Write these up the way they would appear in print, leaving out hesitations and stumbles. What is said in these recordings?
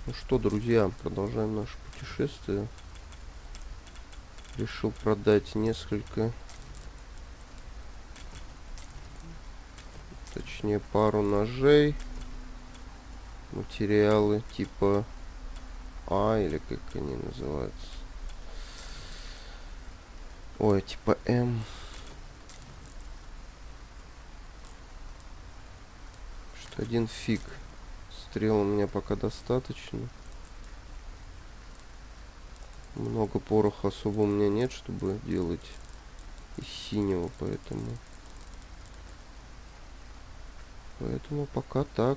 Ну что, друзья, продолжаем наше путешествие. Решил продать несколько, точнее пару ножей. Материалы типа А, или как они называются. Ой, типа М. Что один фиг. Стрел у меня пока достаточно. Много пороха особо у меня нет, чтобы делать из синего, поэтому пока так.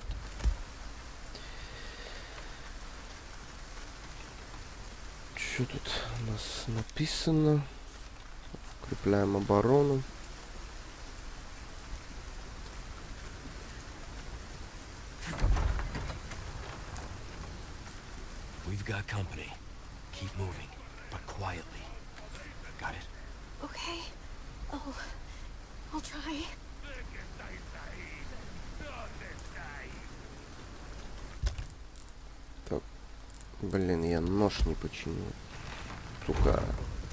Что тут у нас написано? Укрепляем оборону. We've got company. Keep moving, but quietly. Got it? Okay. I'll try. Так, блин, я нож не починил. Сука.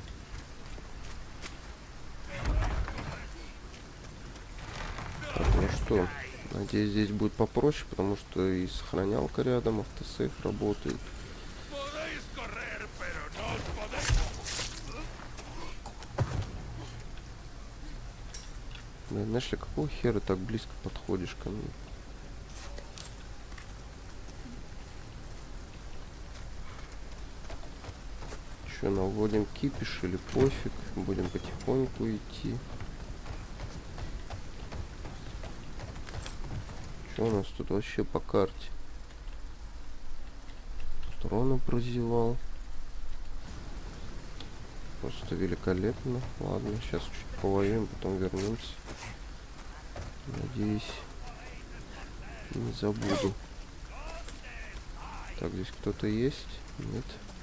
Так, ну что, надеюсь, здесь будет попроще, потому что и сохранялка рядом, автосейв работает. Блин, знаешь ли, какого хера так близко подходишь ко мне? Че, наводим кипиш или пофиг? Будем потихоньку идти. Что у нас тут вообще по карте? Патроны прозевал. Просто великолепно. Ладно, сейчас чуть повоюем, потом вернемся. Надеюсь, не забуду. Так, здесь кто-то есть? Нет.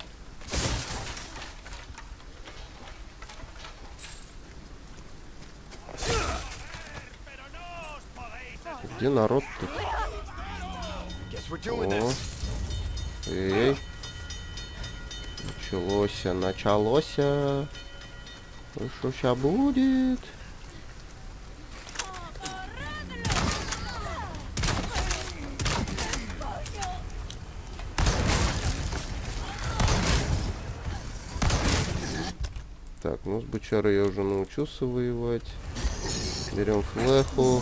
Где народ-то? О, эй. Началось. Ну что ща будет? Так, ну с бычарой я уже научился воевать. Берем флеху.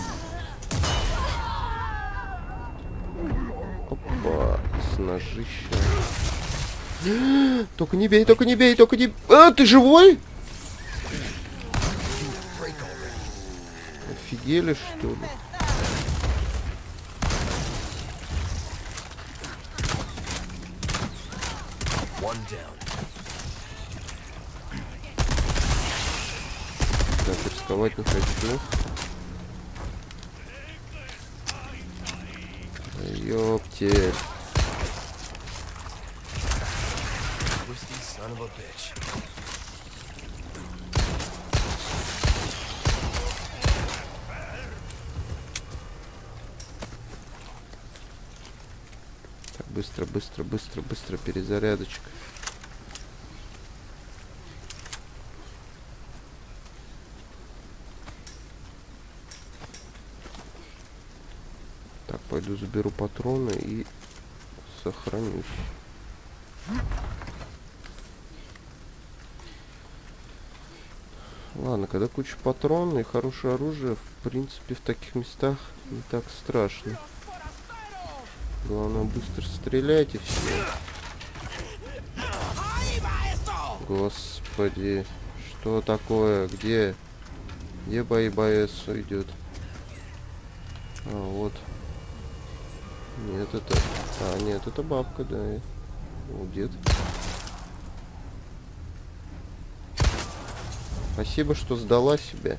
Опа, с ножища. Только не бей, только не бей, только не... А, ты живой? Офигели, что ли? Так, рисковать не хочу. Ёптель. Так, быстро перезарядочка. Так, пойду заберу патроны и сохранюсь. Ладно, когда куча патронов и хорошее оружие, в принципе, в таких местах не так страшно. Главное, быстро стрелять и все. Господи, что такое? Где бои боец идет? А, вот. Нет, это... А, нет, это бабка, да. О, дед. Спасибо, что сдала себя.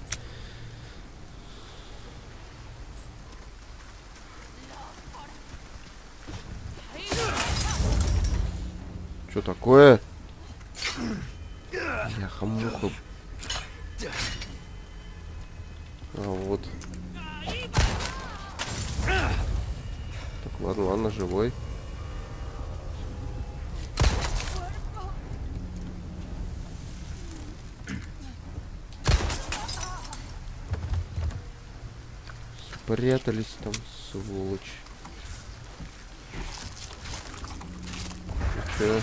Что такое? Яха-муха. А, вот. Так, ладно, живой. спрятались там, сволочь. Что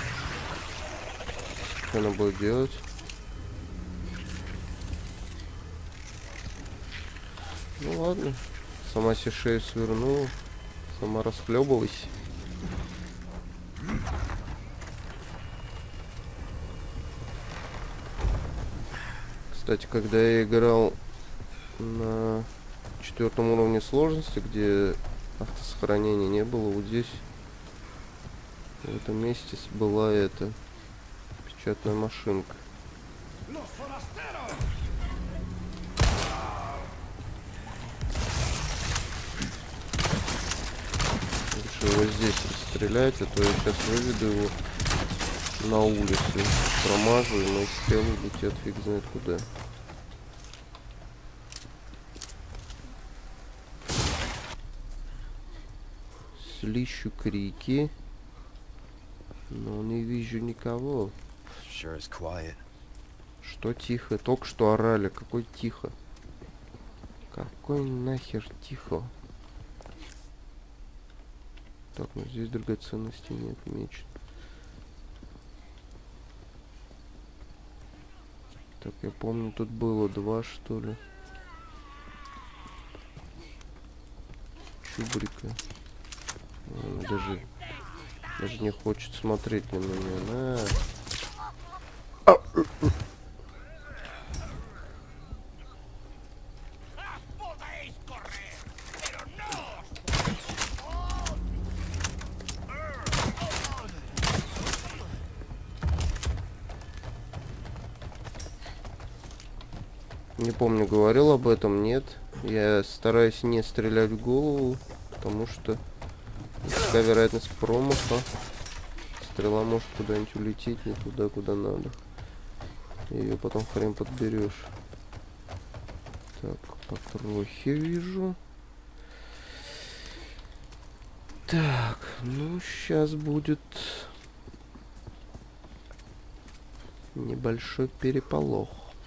она будет делать? Ну ладно. Сама себе шею свернула. Сама расхлебалась. Кстати, когда я играл на 4-м уровне сложности, где автосохранения не было, вот здесь, в этом месте была эта печатная машинка. Лучше его здесь расстрелять, а то я сейчас выведу его на улицу, промажу, и мои стрелы летят фиг знает куда. Слышу крики, но не вижу никого. Sure is quiet. Что тихо? Только что орали. Какой тихо? Какой нахер тихо? Так, ну здесь драгоценностей нет, меч. Так, я помню, тут было 2, что ли. Чубрика. Даже не хочет смотреть на меня. Не помню, говорил об этом, нет. Я стараюсь не стрелять в голову, потому что такая вероятность промаха. Стрела может куда-нибудь улететь не туда, куда надо. Ее потом хрен подберешь. Так, по крохе вижу. Так, ну сейчас будет небольшой переполох.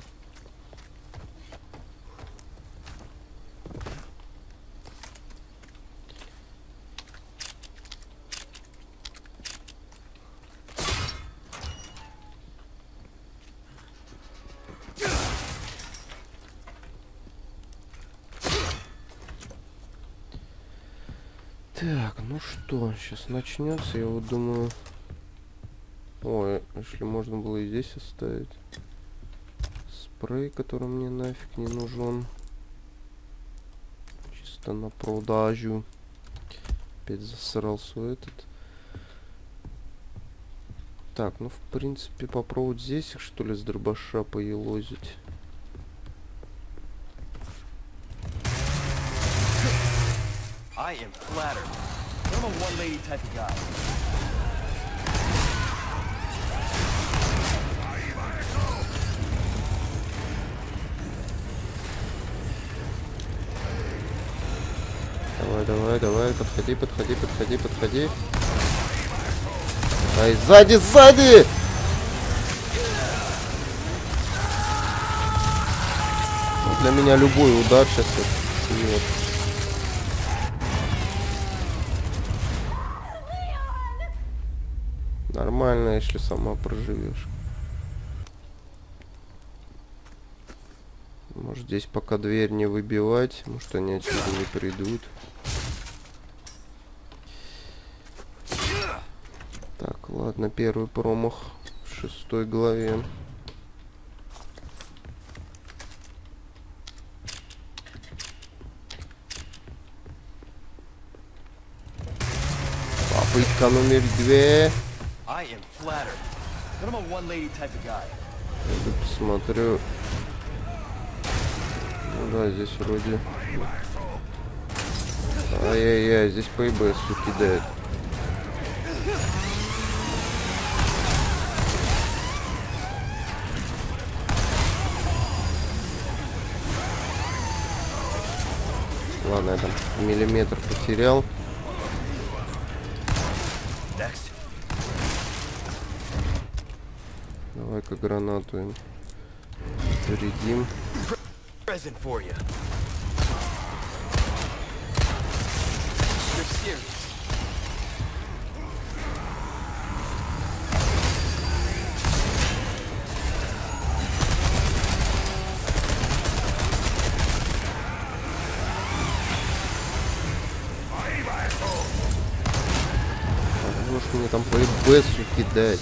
Так, ну что, сейчас начнется, я вот думаю... Ой, если можно было и здесь оставить. Спрей, который мне нафиг не нужен. Чисто на продажу. Опять засрался этот. Так, ну в принципе попробовать здесь их что ли с дробаша поелозить. I am flattered. I'm a one-lady type of guy. Давай, давай, давай, подходи, подходи, подходи, подходи. Ай, сзади, сзади! Для меня любой удар сейчас нет. Нормально, если сама проживешь. Может здесь пока дверь не выбивать, может они отсюда не придут. Так, ладно, первый промах в 6 главе. Попытка номер 2. I am flattered. I'm a one-lady type of guy. Я посмотрю. Ну да, здесь вроде... Ай-яй-яй, здесь по ИБС кидает. Ладно, я там миллиметр потерял. Next. Давай-ка гранату им зарядим. Present for you. serious. Можешь мне там по ИБСу кидать.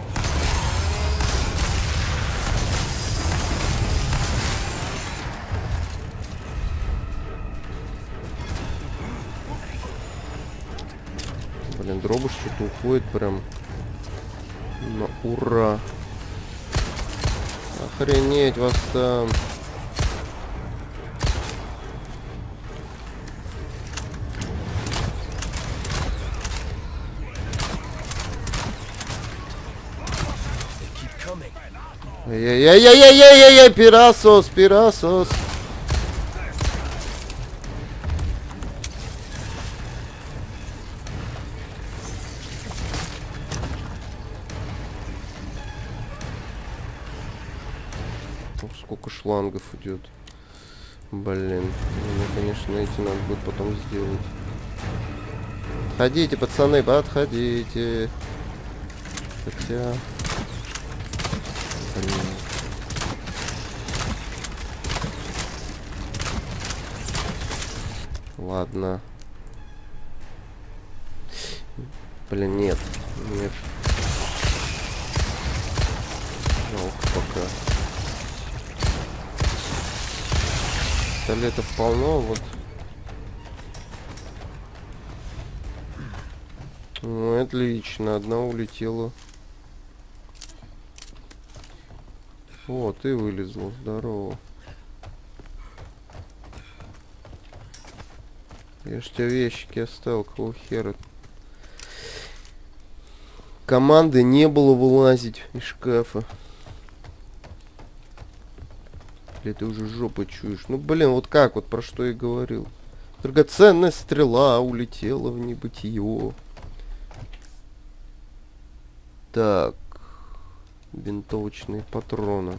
Блин, дробыш что-то уходит прям на ура. Охренеть вас там. Ай-яй-яй-яй-яй-яй-яй, пирасос, пирасос. Ох, сколько шлангов идет. Блин, мне, конечно, эти надо будет потом сделать. Подходите, пацаны, подходите. Хотя... Блин. Ладно. Блин, нет. Нет. Жалко пока. Пистолетов полно, вот. Ну, отлично. Одна улетела. О, ты вылезла. Здорово. Я ж тебе вещики оставил, какого хера. Команды не было вылазить из шкафа. Или ты уже жопой чуешь? Ну, блин, вот как вот, про что я говорил. Драгоценная стрела улетела в небытие. Так. Винтовочные патроны.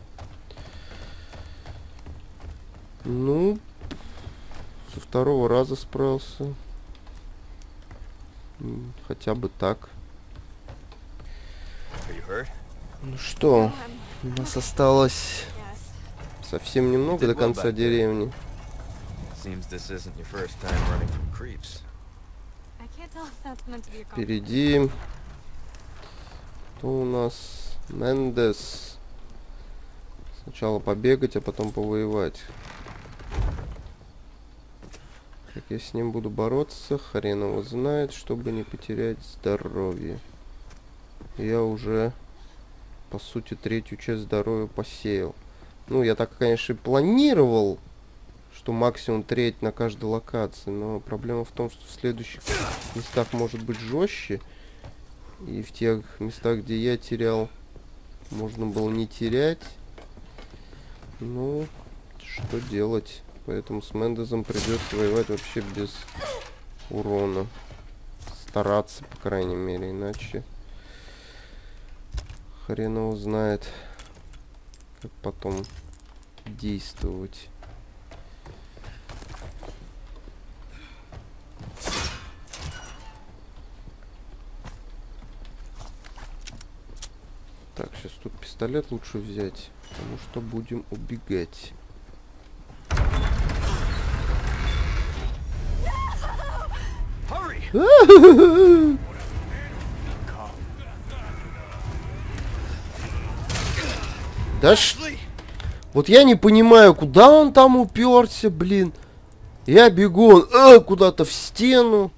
Ну, со второго раза справился. Хотя бы так. Ну что, у нас осталось совсем немного до конца деревни. Впереди. Кто у нас? Мендес. Сначала побегать, а потом повоевать. Как я с ним буду бороться, хрен его знает, чтобы не потерять здоровье. Я уже, по сути, третью часть здоровья посеял. Ну, я так, конечно, и планировал, что максимум треть на каждой локации. Но проблема в том, что в следующих местах может быть жестче. И в тех местах, где я терял, можно было не терять. Ну, что делать? Поэтому с Мендезом придется воевать вообще без урона. Стараться, по крайней мере, иначе хрен его знает, как потом действовать. Так, сейчас тут пистолет лучше взять, потому что будем убегать. Да ш... Вот я не понимаю, куда он там уперся, блин. Я бегу, он куда-то в стену.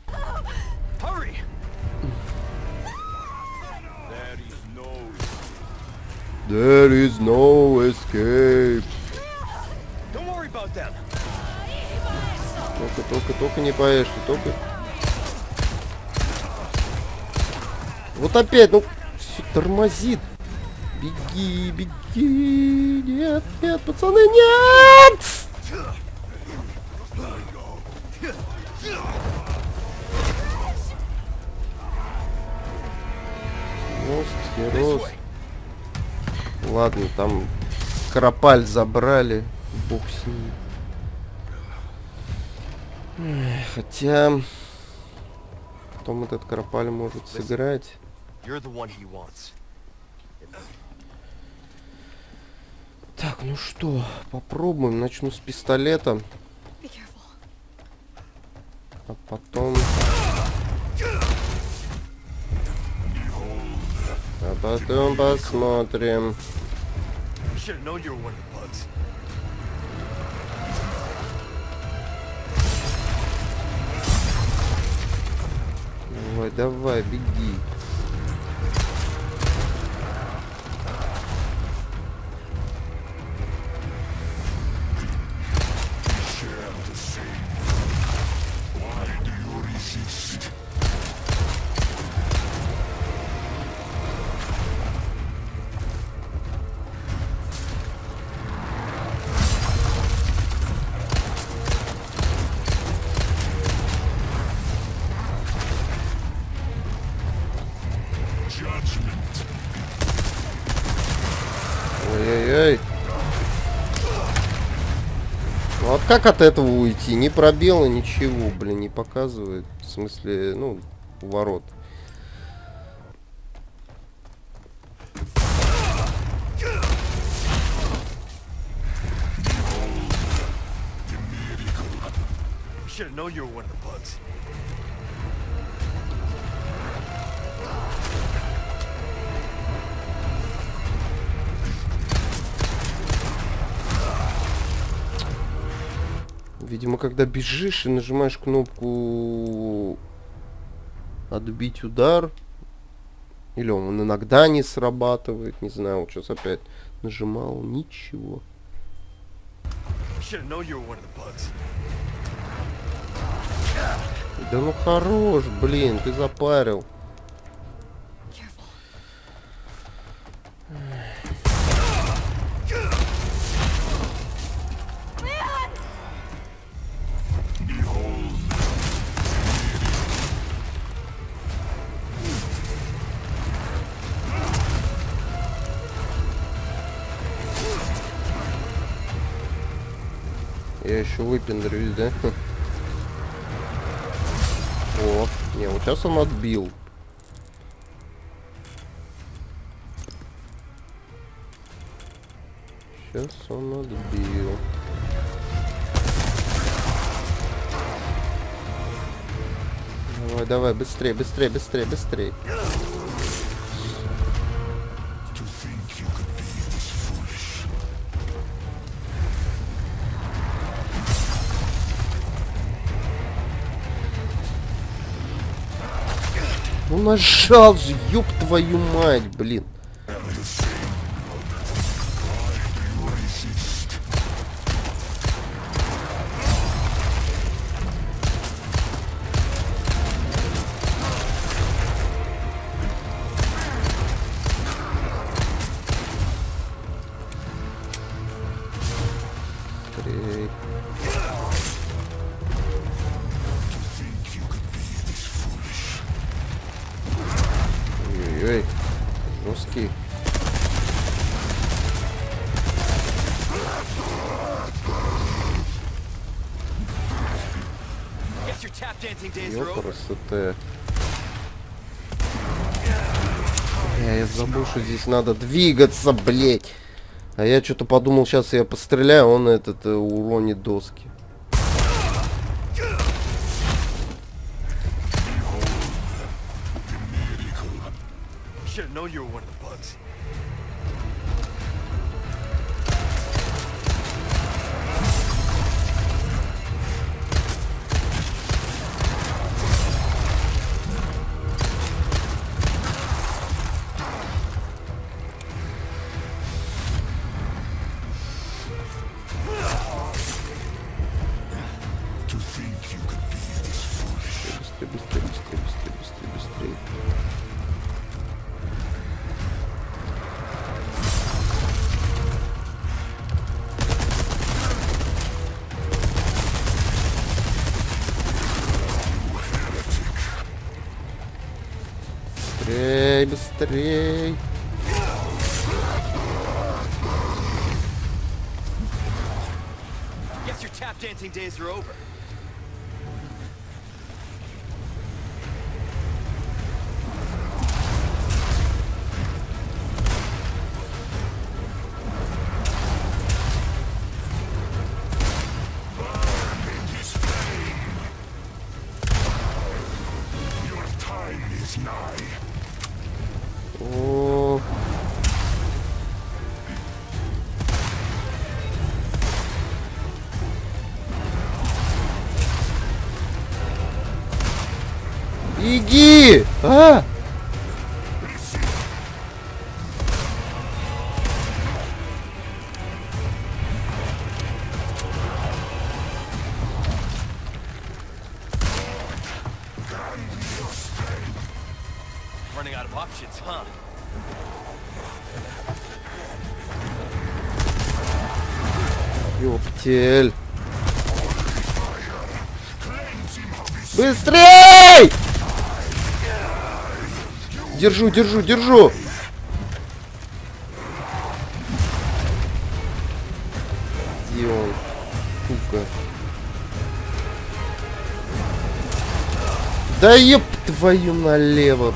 There is no escape. Только не поешь, только. Вот опять, ну, все тормозит. Беги, беги. Нет, нет, пацаны, нет! Рост. Ладно, там Карапаль забрали. Бог с ним. Хотя Потом этот Кропаль может сыграть. You're the one he wants. Так, ну что, попробуем. Начну с пистолета. Be careful. А потом... А потом посмотрим. Should have known you were one of the bugs. Давай, давай, беги. Ой-ой-ой. Ну вот как от этого уйти? Ни пробела, ничего, блин, не показывает. В смысле, ну, ворот. Should have known you were one of the bugs. Видимо, когда бежишь и нажимаешь кнопку отбить удар, или он иногда не срабатывает, не знаю, вот сейчас опять нажимал, ничего. Should have known you were one of the bugs. Да ну хорош, блин, ты запарил. Careful. Я еще выпендрюсь, да? О, не, вот сейчас он отбил. Сейчас он отбил. Давай, давай, быстрее, быстрее, быстрее, быстрее. Ну нажал же, ёб твою мать, блин. Быстрей. Ой-ой-ой, жесткий. Guess your tap dancing days are over. Ёпрст. Я забыл, что здесь надо двигаться, блять. А я что-то подумал, сейчас я постреляю, он этот уронит доски. Should have known you were one of the bugs. Быстрее, быстрее, быстрее, быстрее, быстрее, быстрее. Быстрей, быстрей. Guess your tap dancing days are over. О. Иди! А! Running out of options, huh? Ёптель. Быстрей! Держу, держу, держу. Где он? Сука. Да еб твою налево.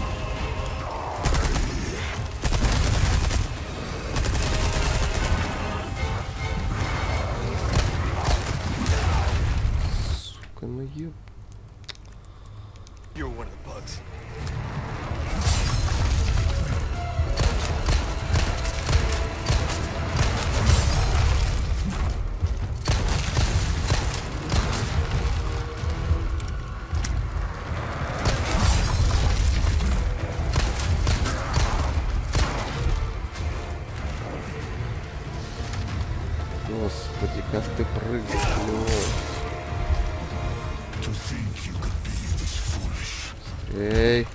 Сука, ну еб. You were one of the bugs. Господи, как ты прыгаешь, ну. Эй.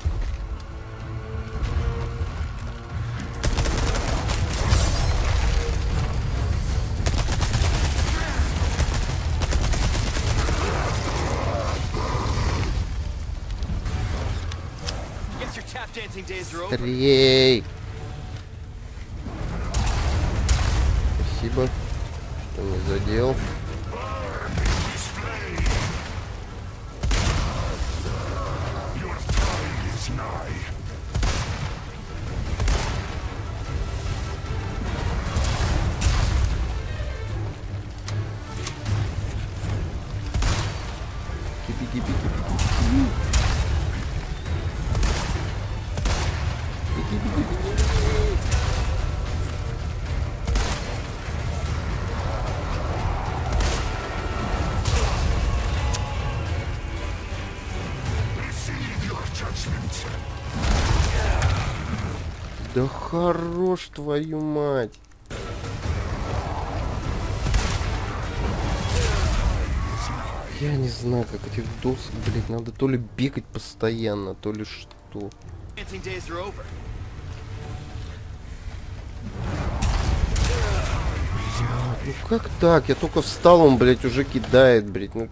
Guess your tap dancing days are over. Скорей. Спасибо, что не задел. Беги, беги, беги. Беги, беги, беги. Да хорош, твою мать. Я не знаю, как этих досок, блять, надо то ли бегать постоянно, то ли что. Dancing days are over. Ну как так? Я только встал, он, блять, уже кидает, блять. Ну,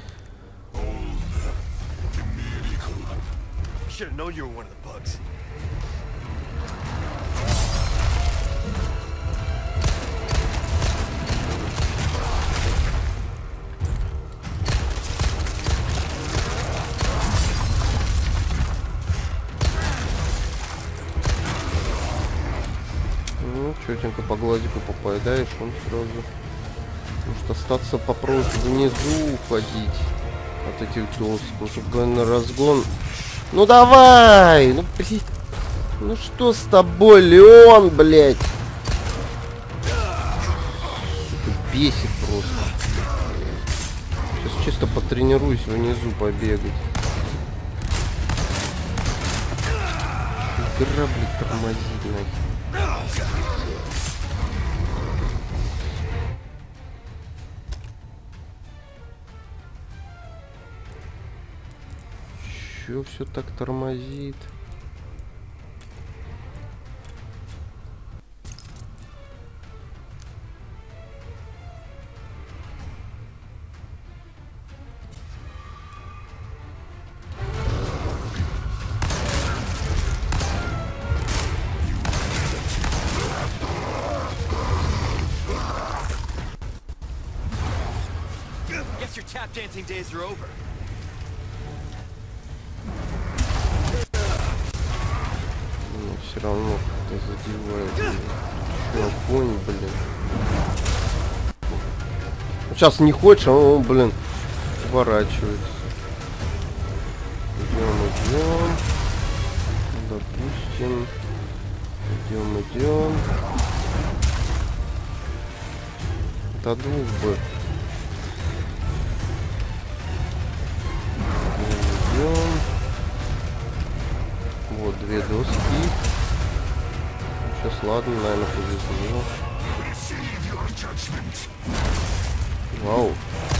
Should have known you were one of the bugs. ну четенько по глазику попадаешь, он сразу. Может остаться попроще внизу уходить от этих досок, ну, чтобы на разгон. Ну давай! Ну блять. Ну что с тобой, Леон, блять? Бесит просто. Сейчас чисто потренируюсь внизу побегать. Игра, блядь, тормозит нахер. Чё все так тормозит? Guess your tap dancing days are over. Все равно как-то задевает. Огонь, блин. Сейчас не хочешь, а он, блин, поворачивается. Идем, идем. Допустим. Идем. До двух бы. Идем. Вот две доски. Сейчас, ладно, наверное, повезло. Вау.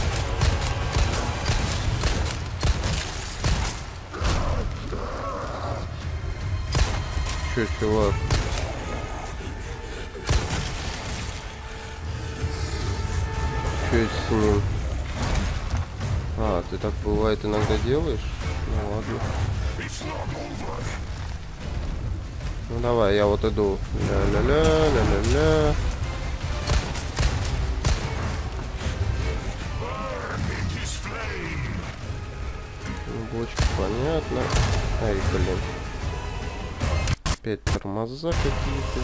Че, чувак? Че это с ним? А, ты так бывает иногда делаешь? Ну ладно. Ну давай, я вот иду. Ля-ля-ля. Бочка, понятно. Ай, блин. Опять тормоза какие-то.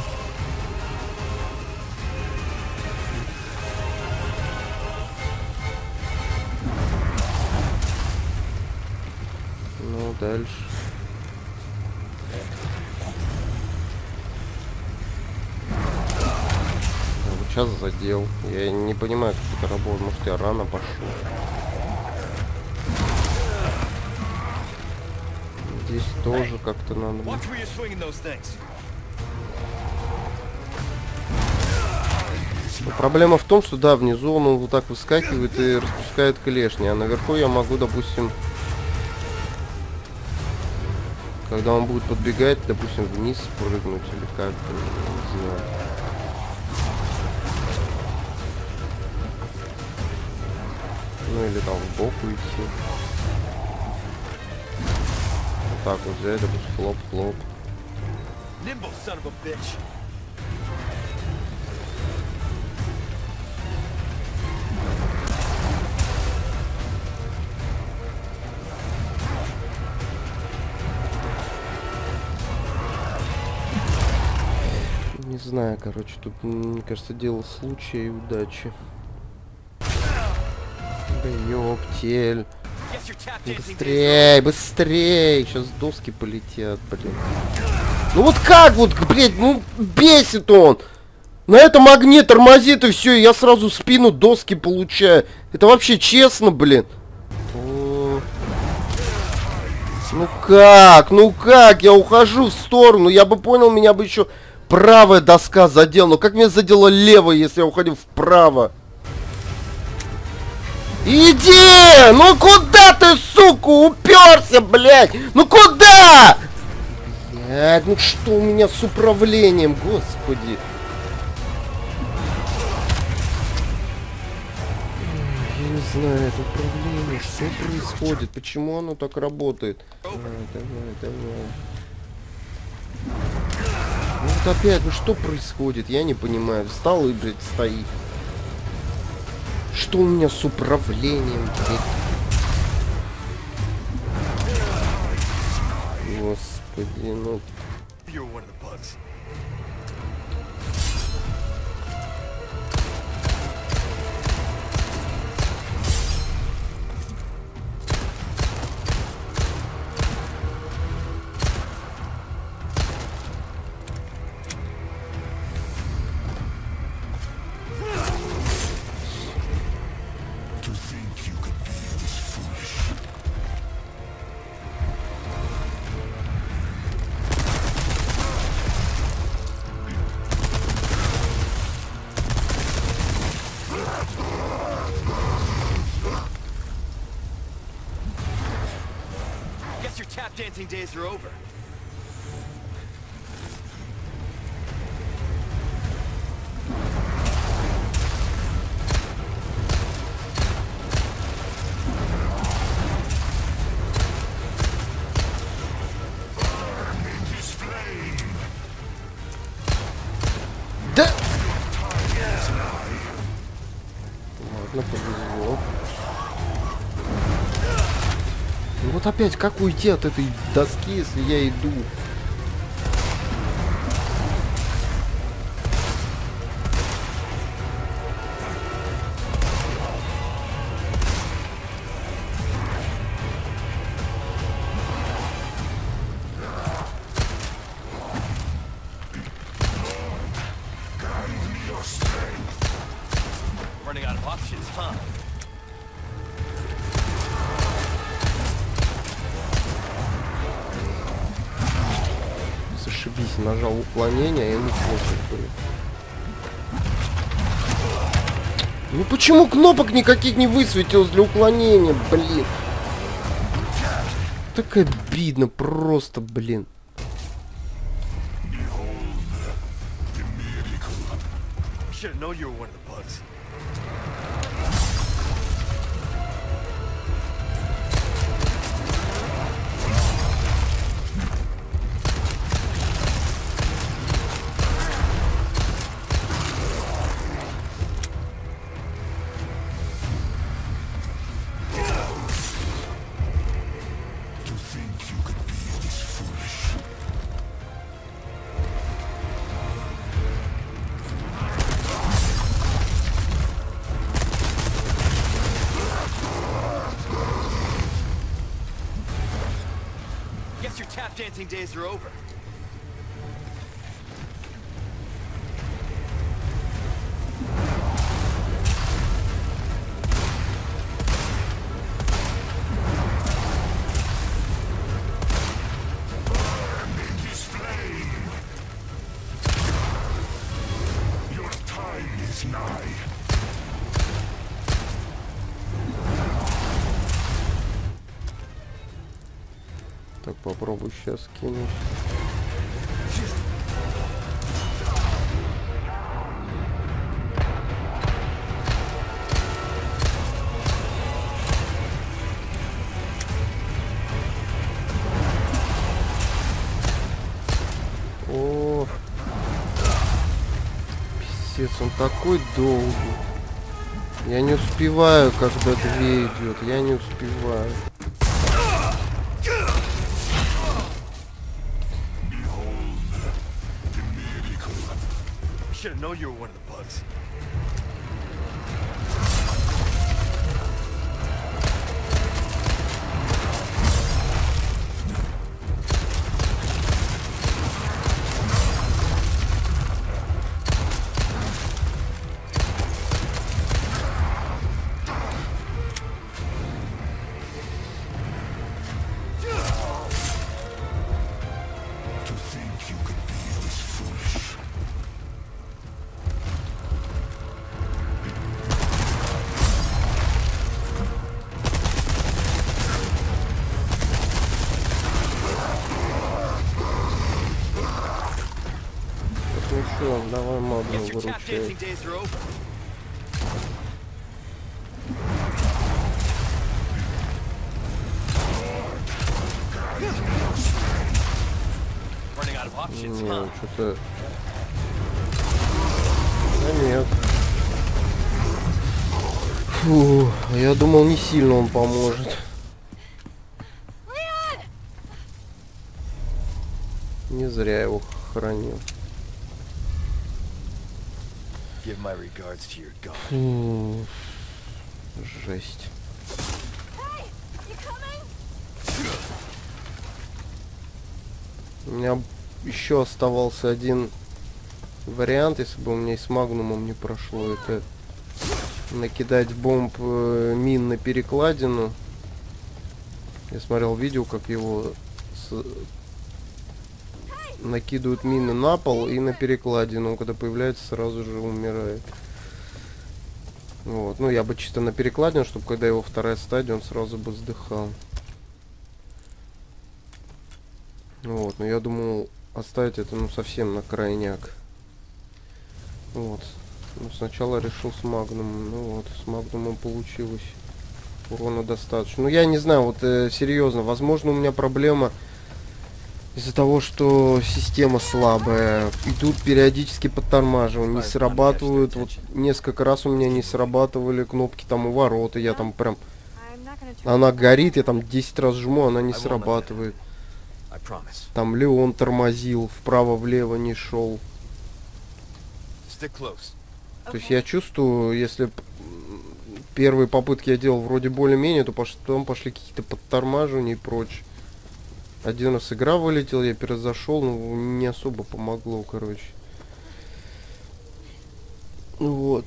Ну, дальше. Вот сейчас задел. Я не понимаю, как это работает. Может, я рано пошел. Здесь тоже как-то надо. Но проблема в том, что да, внизу он вот так выскакивает и распускает клешни, а наверху я могу, допустим, когда он будет подбегать, допустим, вниз прыгнуть или как-то, не знаю. Ну или там в бок уйти. Вот так вот взять, допустим, хлоп-хлоп. Не знаю, короче, тут, мне кажется, дело случая и удачи. Да ёптель. Быстрей, быстрей! Сейчас доски полетят, блин. Ну вот как вот, блядь, ну бесит он! На этом огне тормозит и все, я сразу в спину доски получаю. Это вообще честно, блин? Ну как? Ну как? Я ухожу в сторону. Я бы понял, меня бы еще правая доска задела. Но как меня задела левая, если я уходил вправо? Иди! Ну куда ты, сука, уперся, блядь? Ну куда? Блядь, ну что у меня с управлением, господи. Я не знаю, это управление, что происходит? Почему оно так работает? Давай. Ну вот опять, ну что происходит? Я не понимаю. Встал и, блядь, стоит. Что у меня с управлением, блядь? Господи, ну... Dancing days are over. Да! Ладно, повезло. Вот опять, как уйти от этой доски, если я иду? зашибись. Нажал уклонение, и ему пофиг, блин. Ну почему кнопок никаких не высветилось для уклонения, блин? Так обидно просто, блин. Should've known you were one of the bugs. Guess your tap dancing days are over. Так, попробуй сейчас кинуть. О, писец, он такой долгий. Я не успеваю, когда 2 идет. Я не успеваю. Should've known you were one of the bugs. Ну что, давай магну Guess your tap выручай. dancing days are over. Running out of options, Не, huh? что-то... Да нет. Фу, я думал, не сильно он поможет. Не зря его хранил. Give my regards to your god. Фу, жесть. Hey, you coming? У меня еще оставался один вариант, если бы у меня и с магнумом не прошло. Это накидать бомб мин на перекладину. Я смотрел видео, как его накидывают мины на пол и на перекладину. Когда появляется, сразу же умирает. Вот. Ну, я бы чисто на перекладину, чтобы когда его вторая стадия, он сразу бы сдыхал. Вот. Но я думал оставить это, ну, совсем на крайняк. Вот. Ну, сначала решил с магнумом. Ну вот, с магнумом получилось. Урона достаточно. Ну, я не знаю, вот серьезно. Возможно, у меня проблема из-за того, что система слабая. Идут периодически подтормаживания, не срабатывают. Вот несколько раз у меня не срабатывали кнопки там у ворот. И я там прям... I'm not gonna turn Она you down. горит, я там 10 раз жму, она не срабатывает. I promise. Там Леон тормозил, вправо-влево не шел. Stick close. То есть я чувствую, если первые попытки я делал вроде более-менее, то потом пошли какие-то подтормаживания и прочее. Один раз игра вылетел, я перезашел, но не особо помогло, короче. Вот.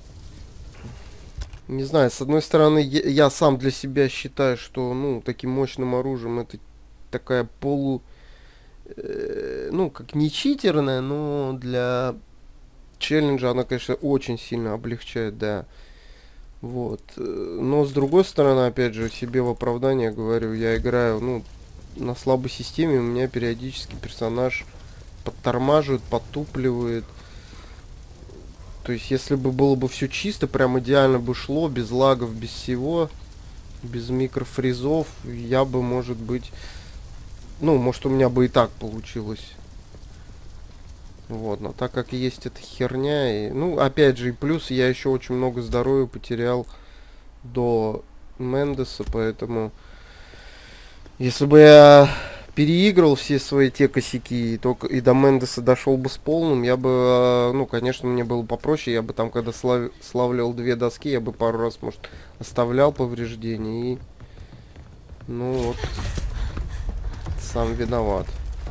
Не знаю, с одной стороны, я сам для себя считаю, что, ну, таким мощным оружием это такая ну, как не читерная, но для челленджа она, конечно, очень сильно облегчает, да. Вот. Но с другой стороны, опять же, себе в оправдание говорю, я играю, ну, на слабой системе, у меня периодически персонаж подтормаживает, подтупливает. То есть, если бы было бы все чисто, прям идеально бы шло, без лагов, без всего, без микрофризов, я бы, может быть, ну, может, у меня бы и так получилось. Вот, но так как есть эта херня, и, ну, опять же, и плюс я еще очень много здоровья потерял до Мендеса, поэтому если бы я переиграл все свои те косяки и до Мендеса дошел бы с полным, я бы, ну, конечно, мне было попроще, я бы там, когда славливал 2 доски, я бы пару раз, может, оставлял повреждения и, ну, вот, сам виноват.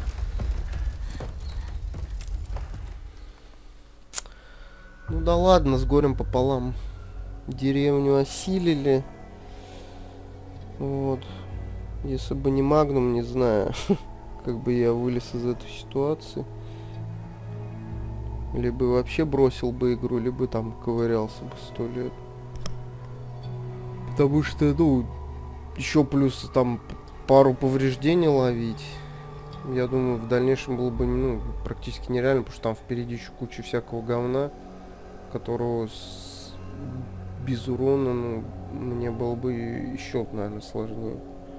Ну да ладно, с горем пополам. Деревню осилили. Вот. Если бы не Магнум, не знаю, как бы я вылез из этой ситуации. Либо вообще бросил бы игру, либо там ковырялся бы 100 лет. Потому что, ну, еще плюс там пару повреждений ловить. Я думаю, в дальнейшем было бы, ну, практически нереально, потому что там впереди еще куча всякого говна, которого без урона, ну, мне было бы еще, наверное, сложнее.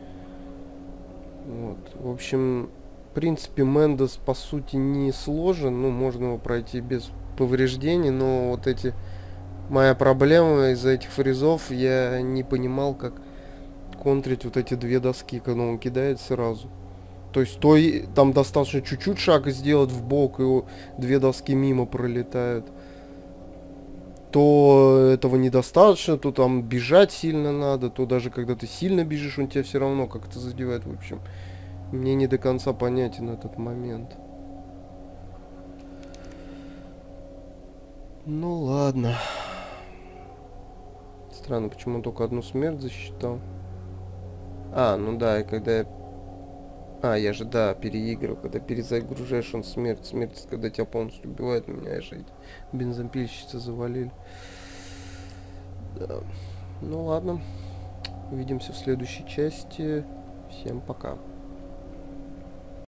Вот. В общем, в принципе, Мендес по сути не сложен, ну, можно его пройти без повреждений, но вот эти... Моя проблема из-за этих фризов, я не понимал, как контрить вот эти 2 доски, когда он кидает сразу. То есть там достаточно чуть-чуть шага сделать в бок, и 2 доски мимо пролетают. То этого недостаточно, то там бежать сильно надо, то даже когда ты сильно бежишь, он тебя все равно как-то задевает. В общем, мне не до конца понятен этот момент. Ну ладно. Странно, почему он только одну смерть засчитал. А, ну да, и когда я... А, я же, да, переигрывал. Когда перезагружаешь, он смерть. Смерть, когда тебя полностью убивает, меня же эти бензопильщицы завалили. Да. Ну ладно. Увидимся в следующей части. Всем пока.